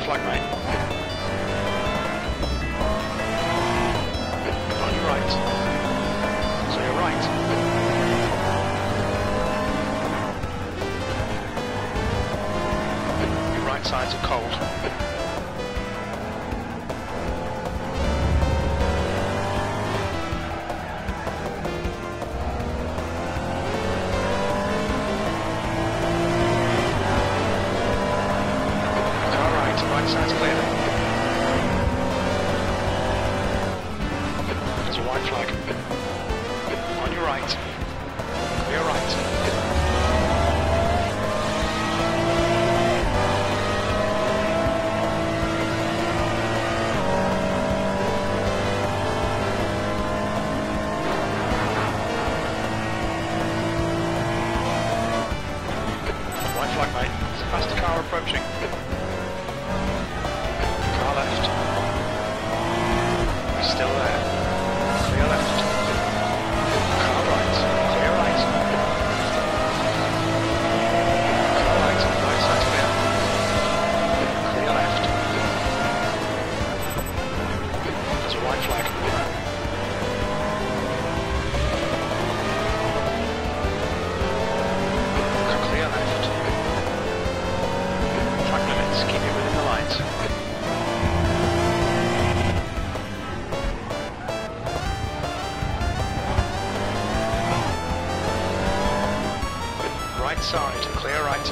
flag, mate. On your right. So you're right. Your right sides are cold. Right side's clear. There's a white flag. On your right. Clear right. White flag, mate. There's a faster car approaching. Left. Still there. Clear left. Car right. Clear right. Car right. Right side clear. Clear left. There's a white flag. Clear left. Track limits. Keep it within the lines. Right side, clear right.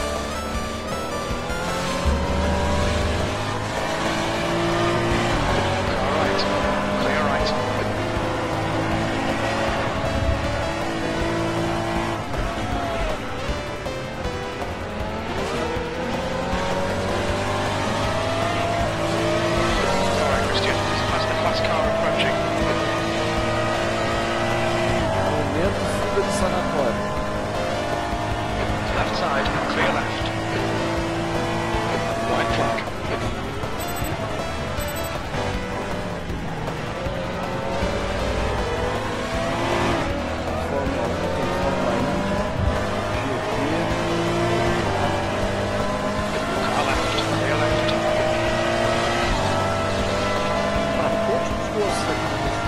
Car right, clear right. Alright, Christian, there's a faster class car approaching. Momento fuga de sanatório. Left side, clear left. White flag. Fórmula 1, tem Fórmula Indy, Car left, clear left. para todos os gostos aqui.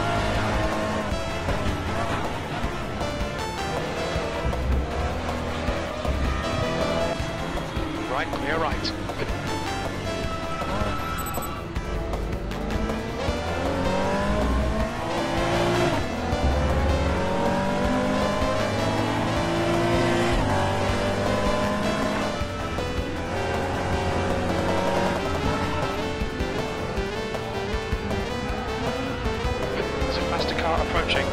Right, clear right. There's a faster car approaching.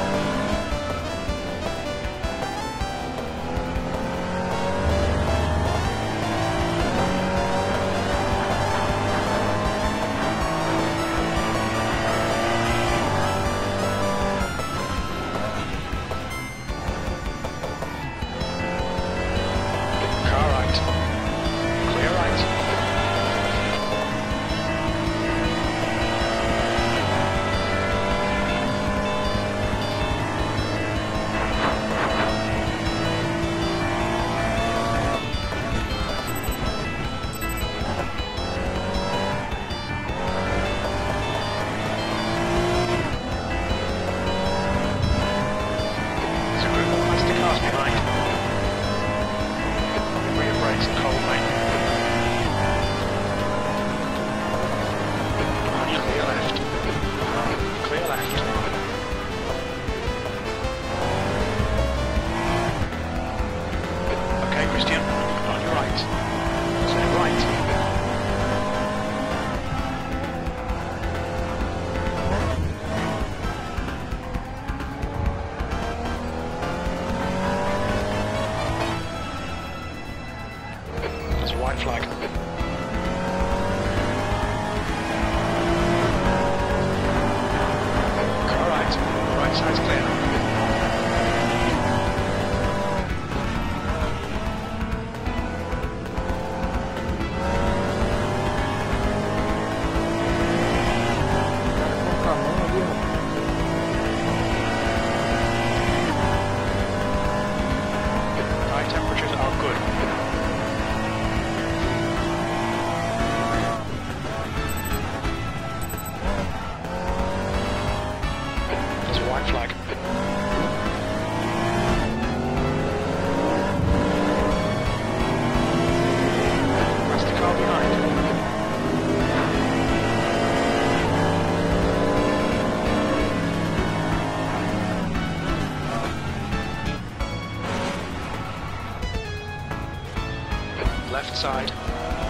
Car right. Clear right. There's a group of faster cars behind. Rear brakes are cold, mate. Clear left. Clear left. Okay, Christian, on your right. Turn right. There's a white flag. Car right. Right side's clear. Temperatures are good.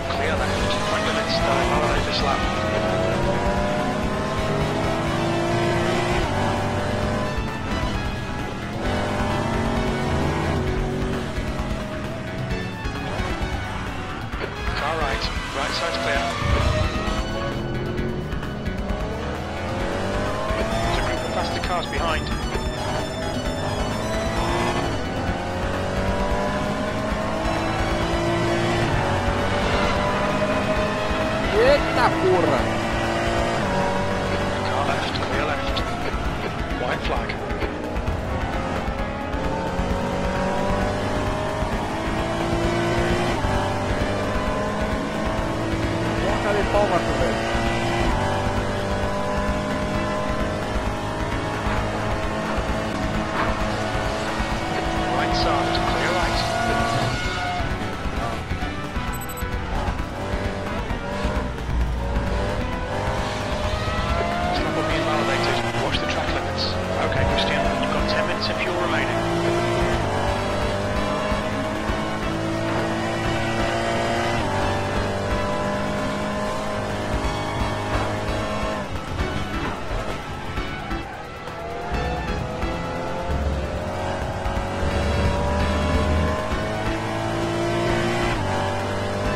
Clear left. On your limits, validate this lap. Car right. Right side's clear. There's a group of faster cars behind. Eita porra! Car left, clear left. White flag. Boca de pau, Marco Velho. Right side, clear right. This lap will be invalidated. Watch the track limits. Okay, Christian, you've got 10 minutes of fuel remaining.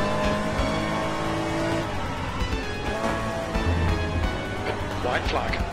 White flag.